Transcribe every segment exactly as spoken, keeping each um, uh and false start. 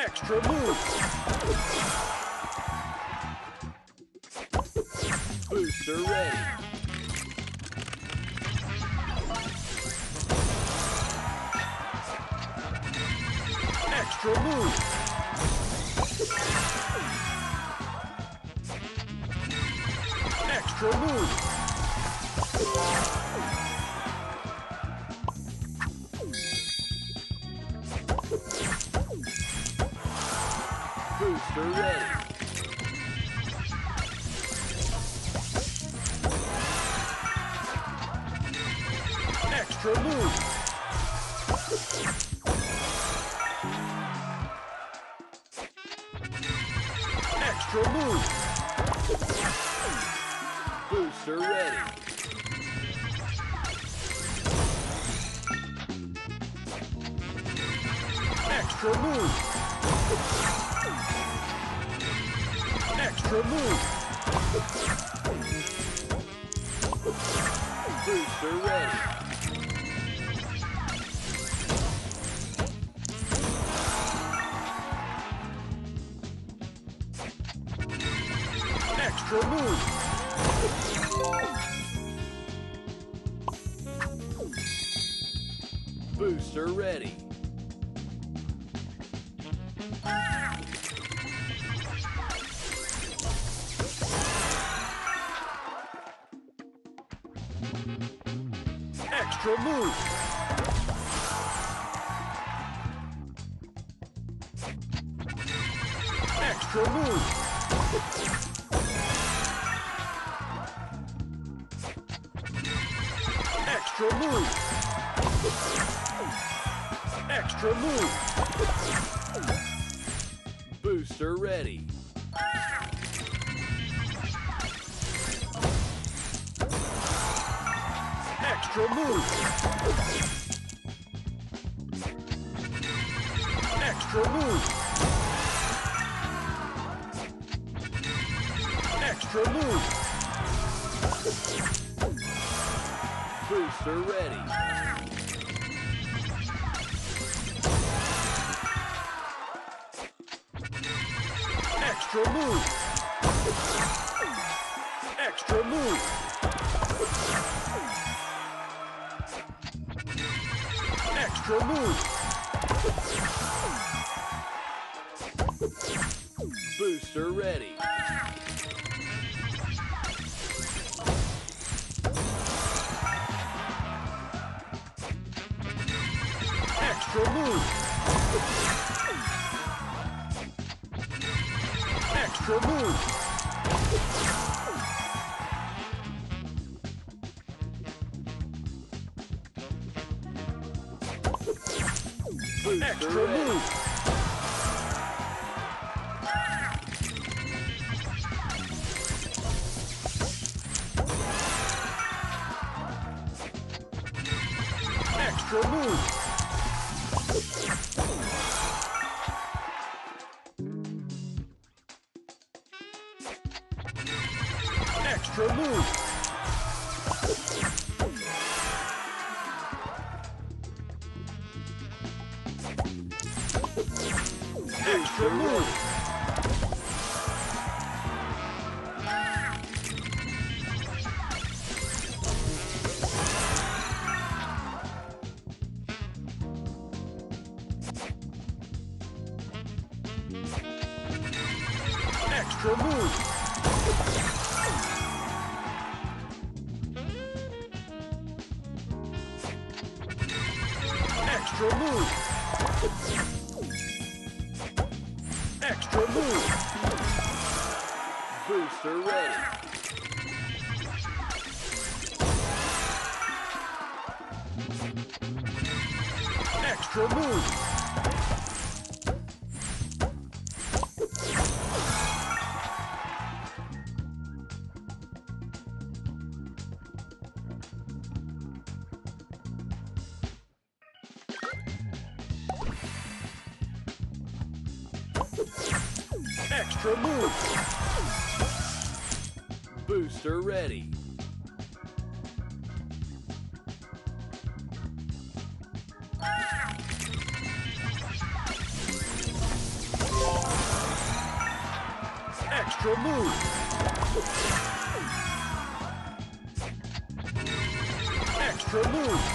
Extra move. Booster ready. Extra move. Extra move. Booster ready. Extra move. Extra move. Booster ready. Extra move. Extra move. Booster ready. Extra move. Booster ready. Extra move. Extra move. Extra move. Extra move. Booster ready. Extra move. Extra move. Extra move. Booster ready. Extra move. Extra move. Extra move. Booster ready. Extra move. Extra move. Booster extra ready. Move. Extra move. Extra move. Extra move. Extra move. Extra move. Extra move. Booster ready. Extra move. Extra move. Booster ready. Extra move. Extra move.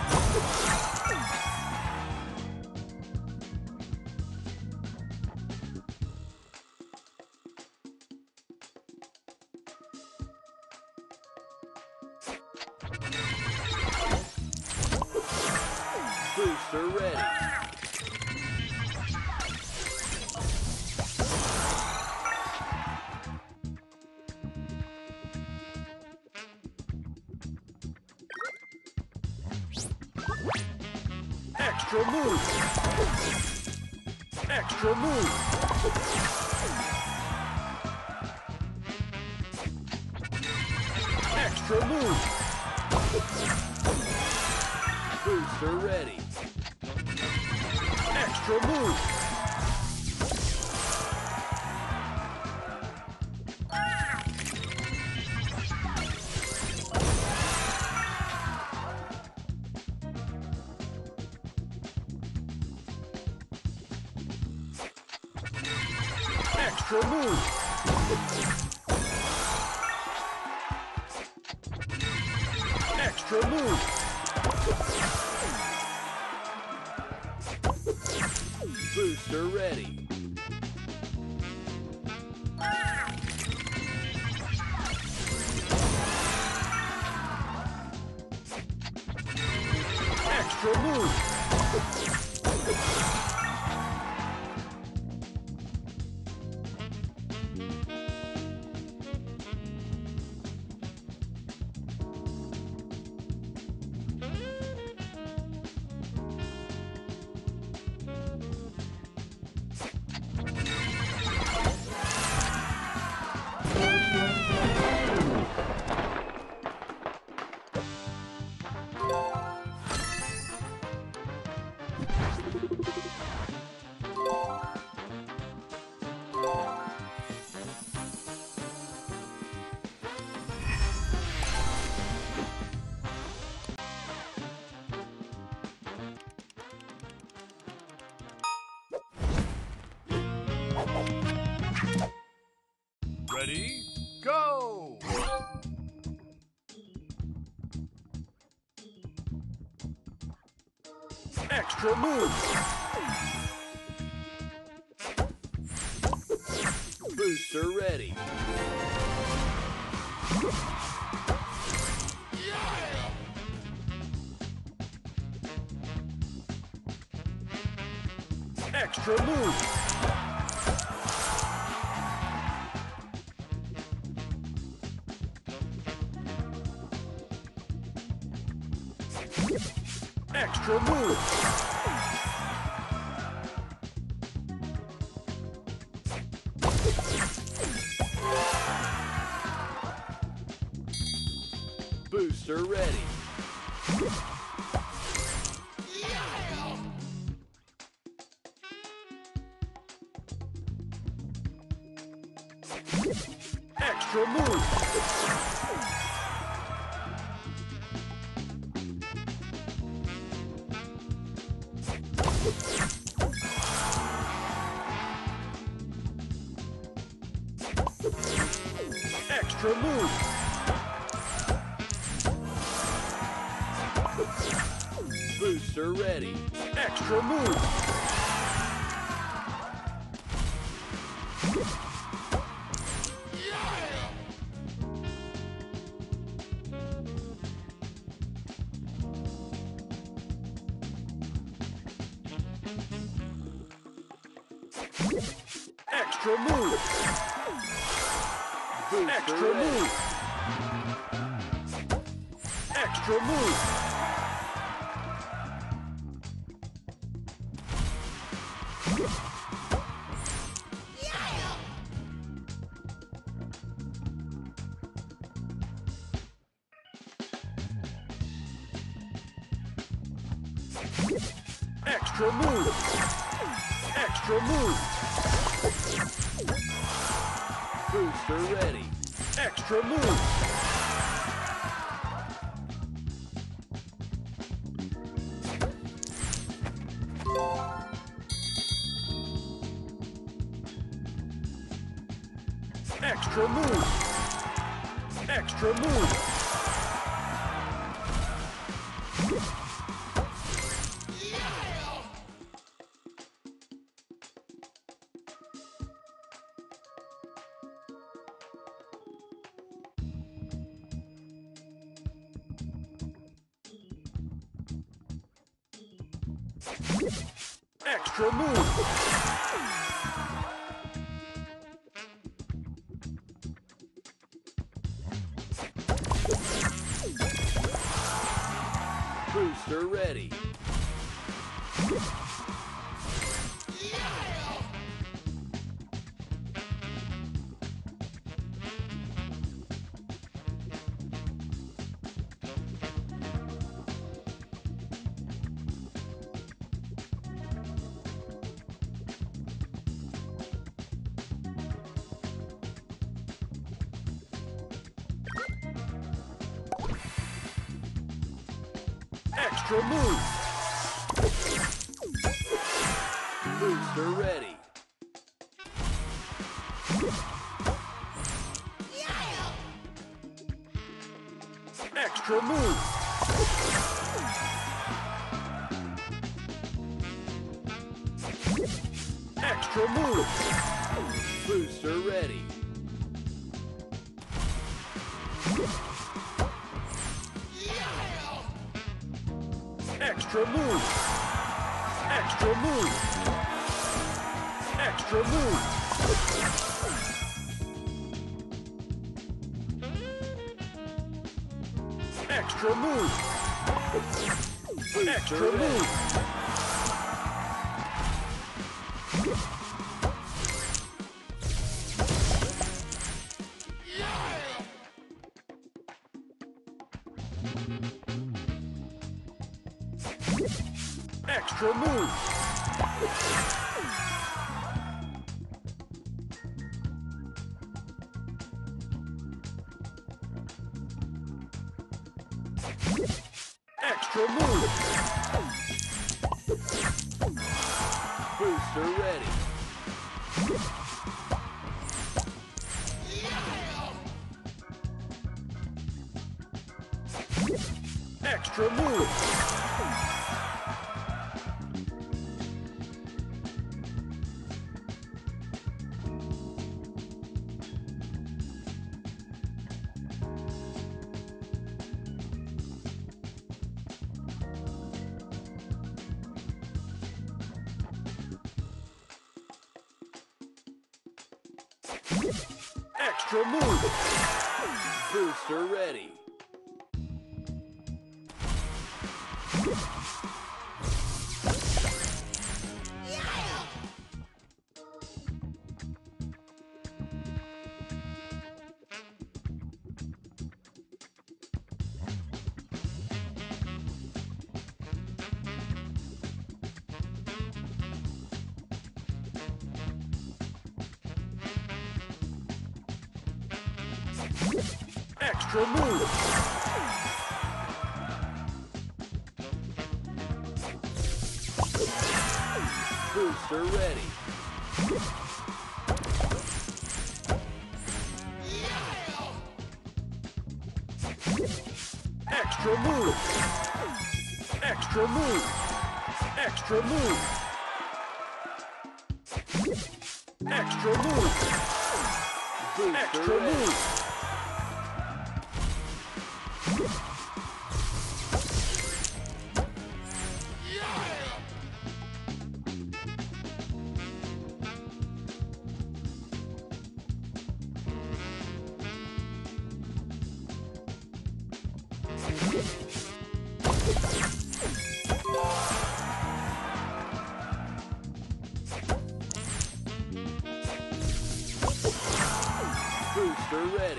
Booster ready. Extra move. Extra move. Extra move. Booster ready. Extra move. Extra move. Extra move. Booster ready. Extra move. Ready, go! Extra move. Booster ready. Extra move. Extra move. Booster ready. Extra move. Extra move. Booster ready. Extra move. Extra move. Booster Extra ready. Move. Extra move. Extra move. Extra move. Booster ready. Extra move. Extra move. Extra move. Extra move. Booster ready. Extra move. Booster ready. Extra move. Extra move. Booster ready. Extra move. Extra move. Extra move. Extra move. Extra move. Extra move. Extra move. Booster ready. Extra move. Extra move. Booster ready. Extra move. Booster ready. Extra move. Extra move. Extra move. Extra move. Booster Extra ready. Move. Booster ready.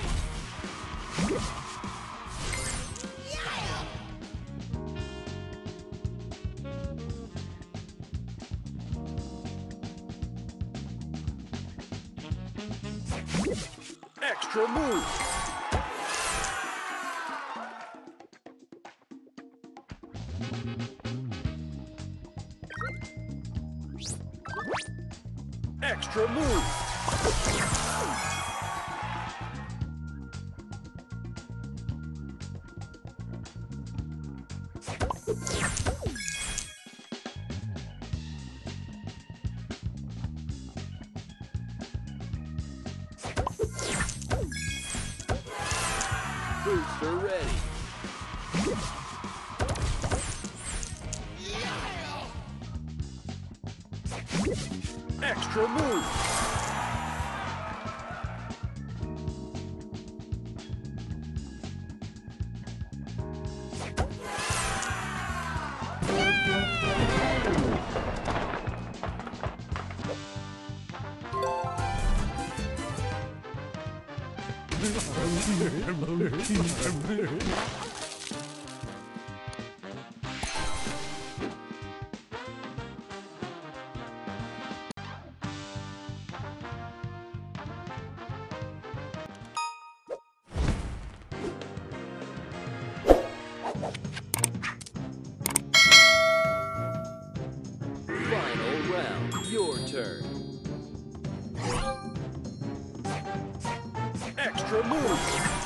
Extra move. Extra move. Booster ready. Extra move. Final round, your turn. Extra move.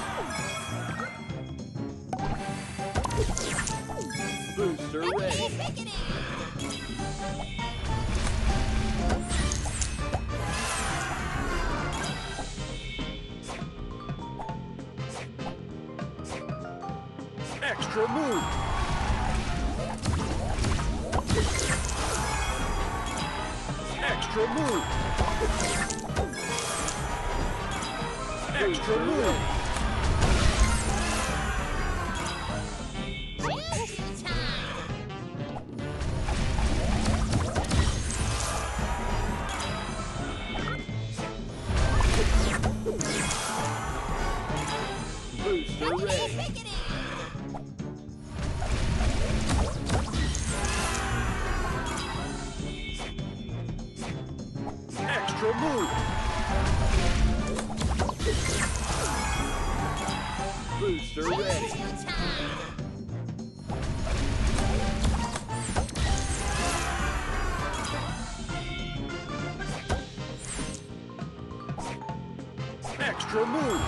Booster ready. Extra move. Extra move. Extra move. Booster ready. Extra move. Booster ready. Extra move.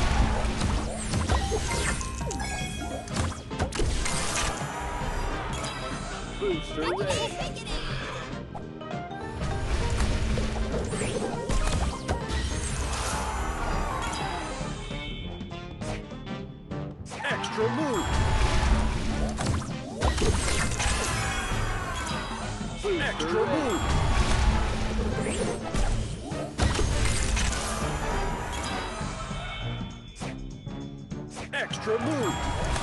Booster ready. Extra move. Extra move. Extra move.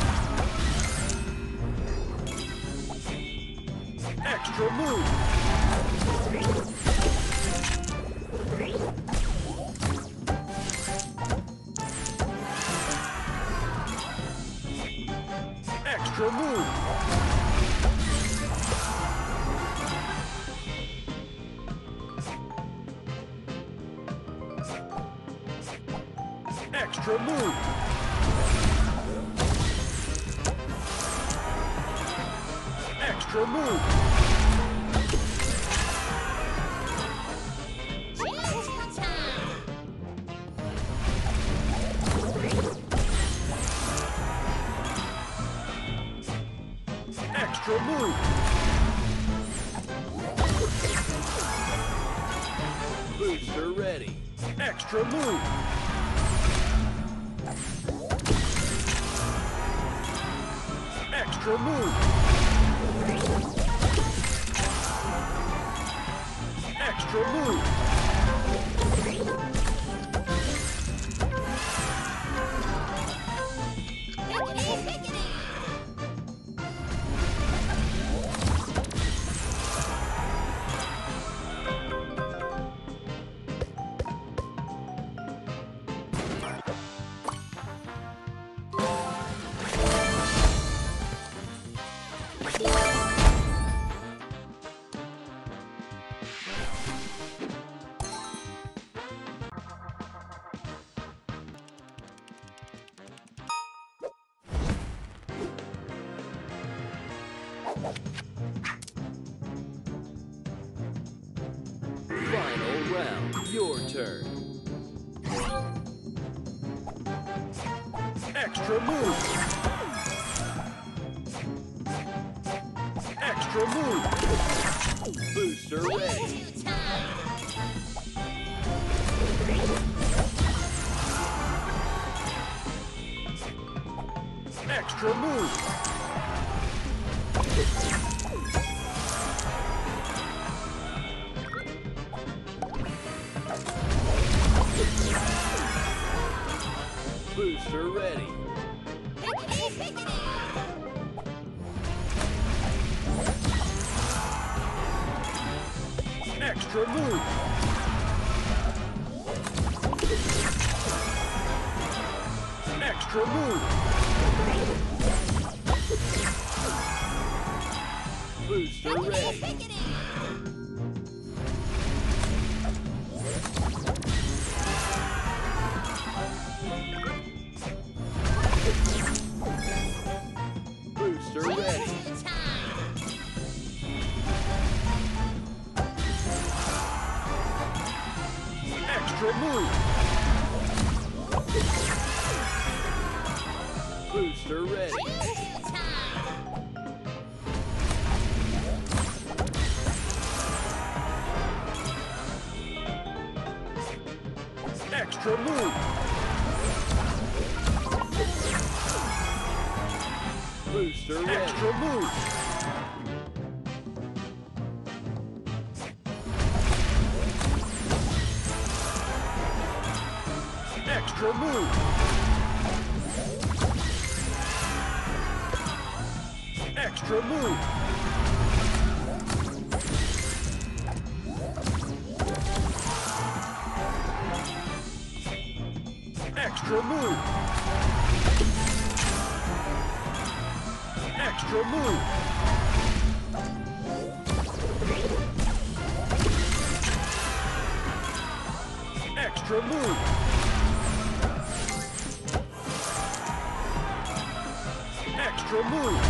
Extra move. Extra move. Extra move. Extra move. Extra move. Booster ready. Extra move. Extra move. Extra move. Final round, your turn. Extra move. Extra move. Booster ready. Extra move. Booster ready. Extra move. Extra move. Booster ready. Booster ready. Extra move. Booster ready. Extra move. Booster ready. Extra move. Extra move. Extra move. Extra move. Extra move. Extra move. Extra move.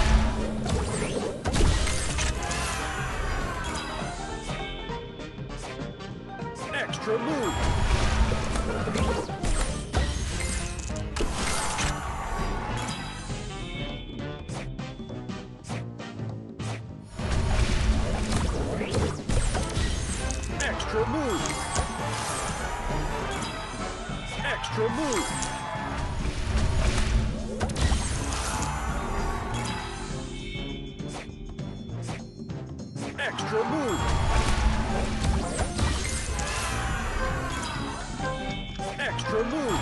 Extra move. Extra move. Extra move. Extra move. Extra move.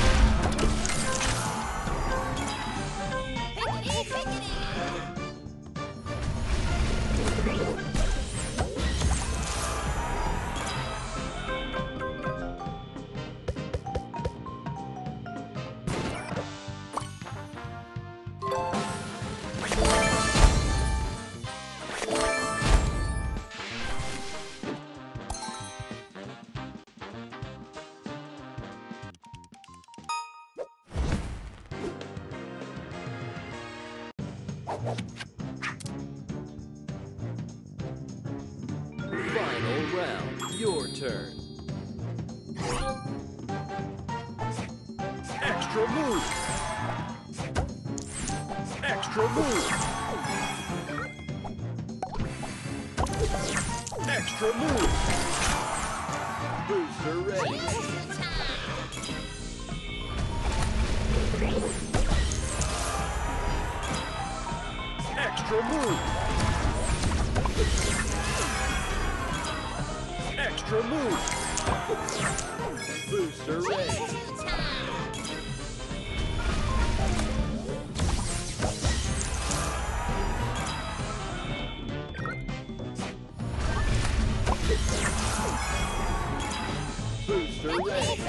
Final round, your turn. Extra move. Extra move. Extra move. Booster ready. Extra move. Extra move. Booster ready. Booster ready.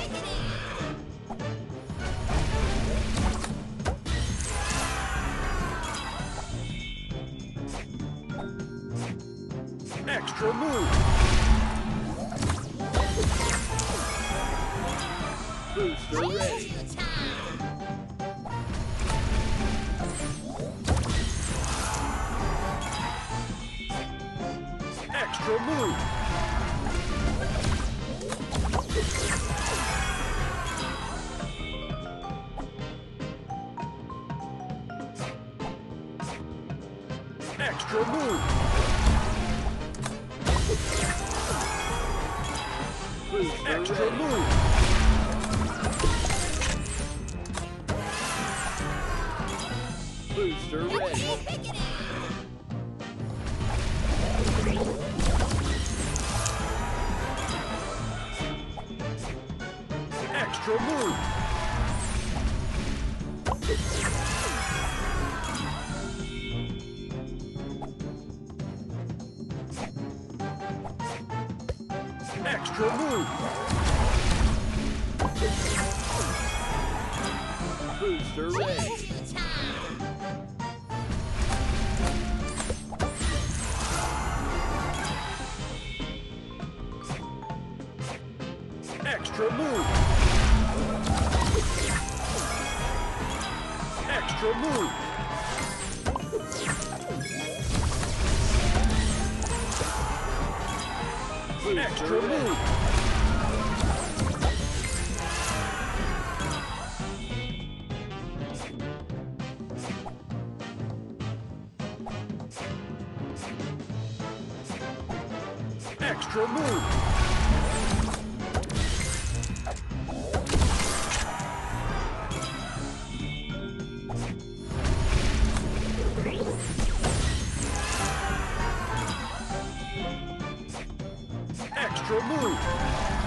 Extra move. Booster ready. Extra move. Extra move. Booster Extra ready. Move. Extra move. Extra move. Booster ready. Extra move. Extra move. Extra move. Extra move. Extra move.